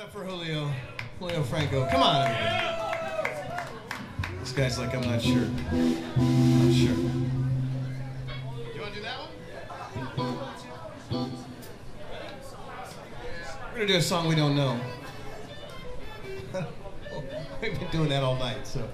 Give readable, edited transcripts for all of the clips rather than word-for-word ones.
up for Julio Franco. Come on, everybody. This guy's like, I'm not sure. I'm not sure. You want to do that one? We're going to do a song we don't know. We've been doing that all night, so.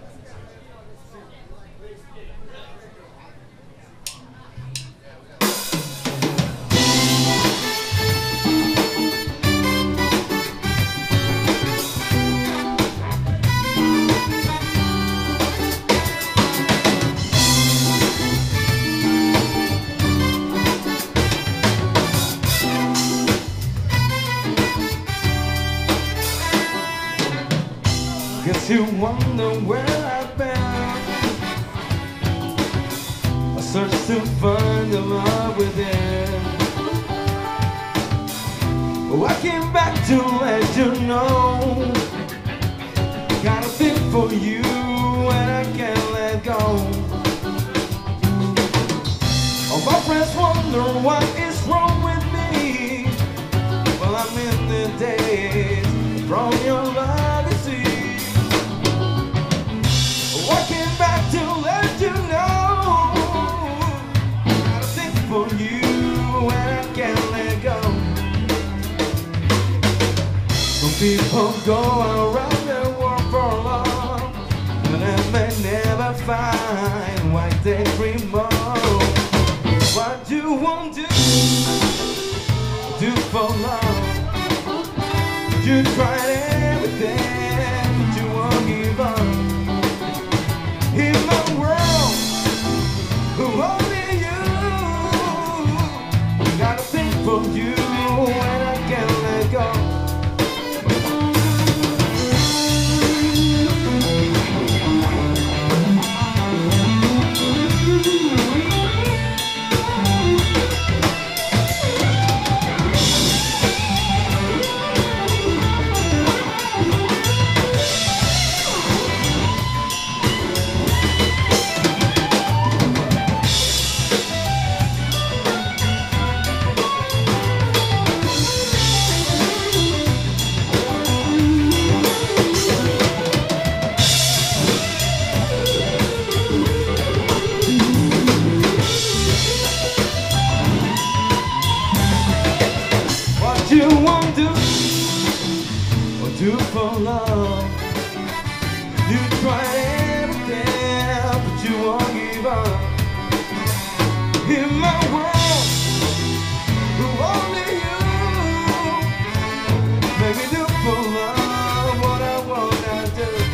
Guess you wonder where I've been. I searched to find the love within. Oh, I came back to let you know. Got a thing for you and I can't let go. Oh, my friends wonder what is wrong with me. Well, I'm in the days from your love, you see. I came back to let you know. Got a thing for you and I can't let go. Some people go around the world for love, but they may never find what they dream of. What you won't do for love. You tried everything, but you won't give up. In my world, only you. Got a thing for you and I can't let go. You won't do or do for love. You tried everything, but you won't give up. In my world, only you. Make me do for love what I wanna do.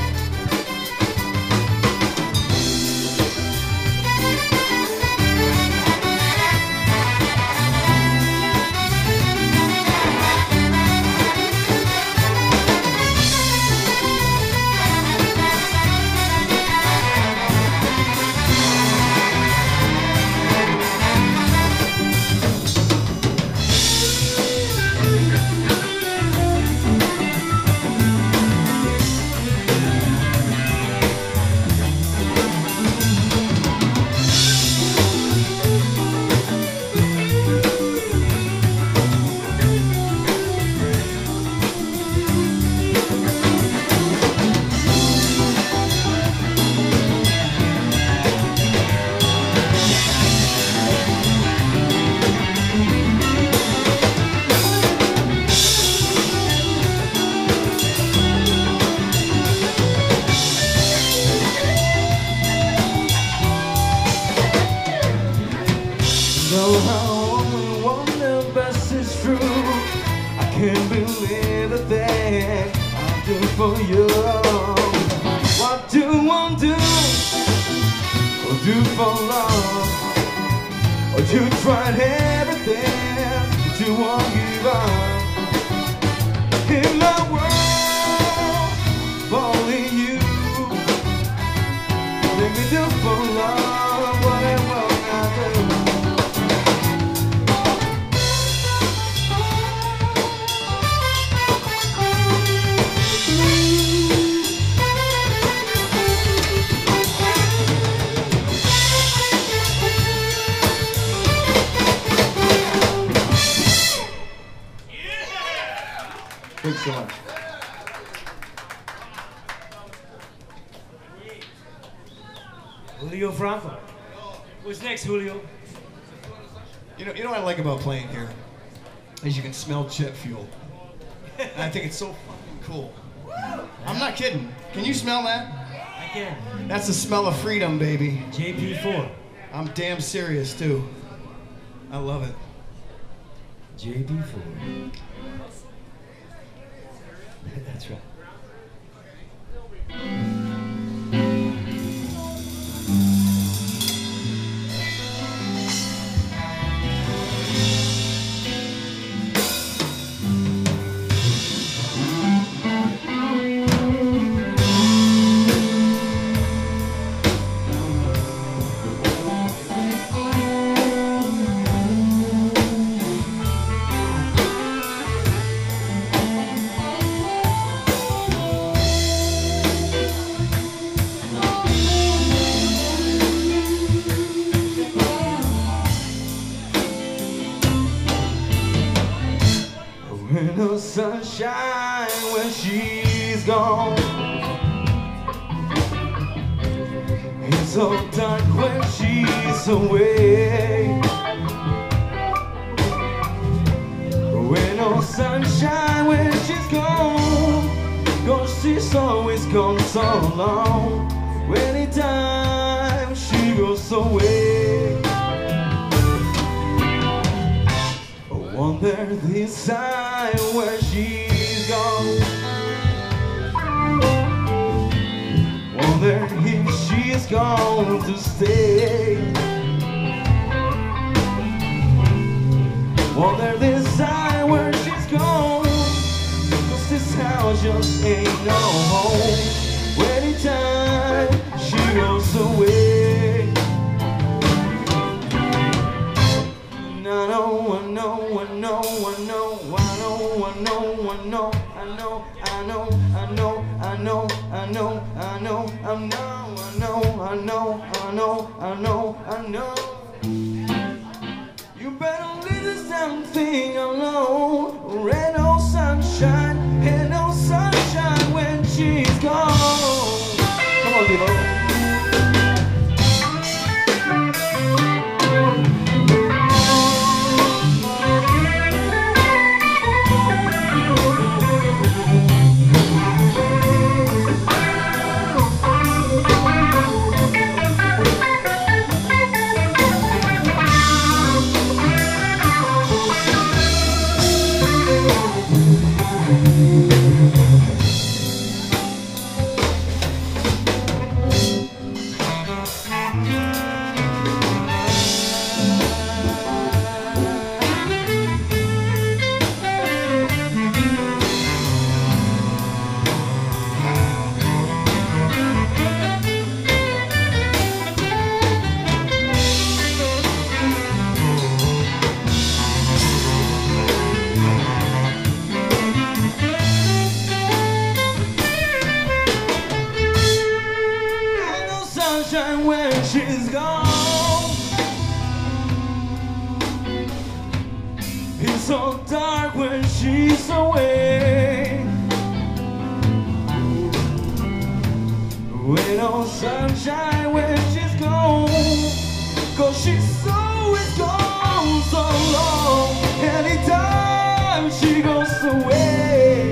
Know how only one the best is true. I can't believe the thing I'll do for you. What do one do or do for love? Or you tried everything, but you won't give up. In my world, only you. Let me do for love what I wanna do. Thanks so much. Julio Franco. What's next, Julio? You know what I like about playing here is you can smell jet fuel. And I think it's so fucking cool. I'm not kidding. Can you smell that? I can. That's the smell of freedom, baby. JP4. I'm damn serious too. I love it. JP4. That's right. No sunshine when she's gone. It's so dark when she's away. When no sunshine when she's gone, 'cause she's always gone so long. Anytime she goes away, I wonder this time where she's gone. Wonder if she's going to stay. Wonder this time where she's gone, 'cause this house just ain't no home. Anytime she goes away, and I know, I know, I know, I know, I know, I know, I know, I know, I know, I know, I know, I know, I know, I know, I know, I know, I know, I know. You better leave this damn thing alone. Ain't no sunshine, ain't no sunshine when she's gone. Come on, Devo. When she's gone, it's so dark when she's away. When no sunshine when she's gone, 'cause she's always gone so long. Anytime she goes away,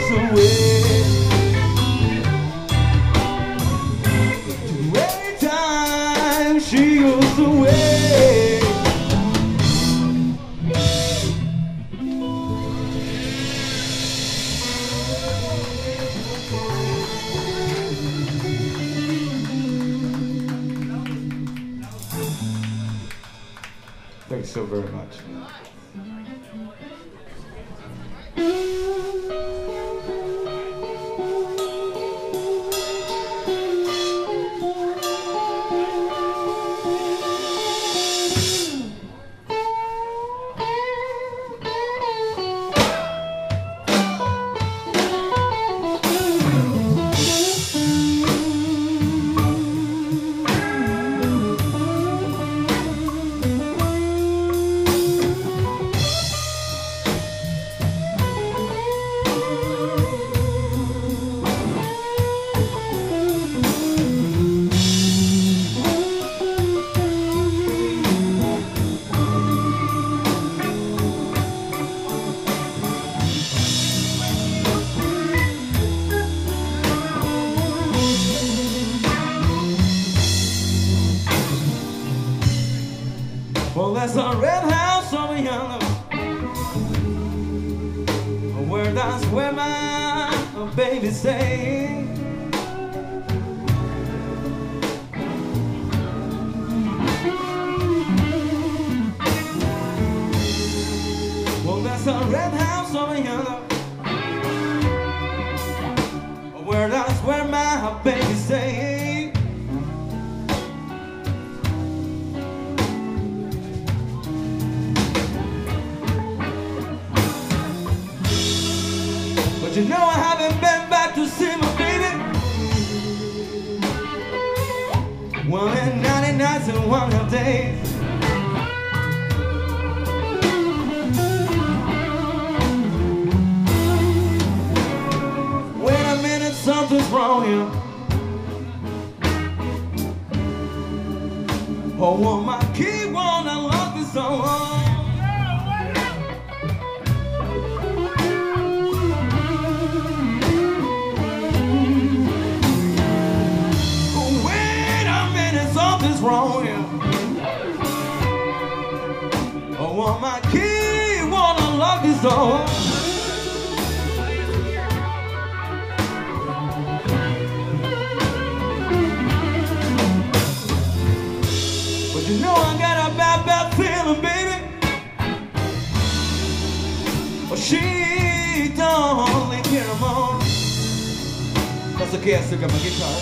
goes away. Anytime she goes away. Thanks so very much. Well, there's a red house over yonder, where that's where my baby stay. Well, there's a red house over yonder, where that's where my baby stay. You know I haven't been back to see my baby. 190 nights and 100 days. Wait a minute, something's wrong here. Oh, well, my key won't unlock this door. Something's wrong here. Oh, well, my key won't unlock this door. But you know I got a bad, bad feeling, baby. Oh, she don't leave here no more. That's okay, I still got my guitar.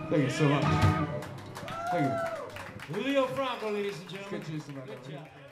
Thank you so much. Thank you. Julio Franco, ladies and Let's gentlemen. get you some Good job.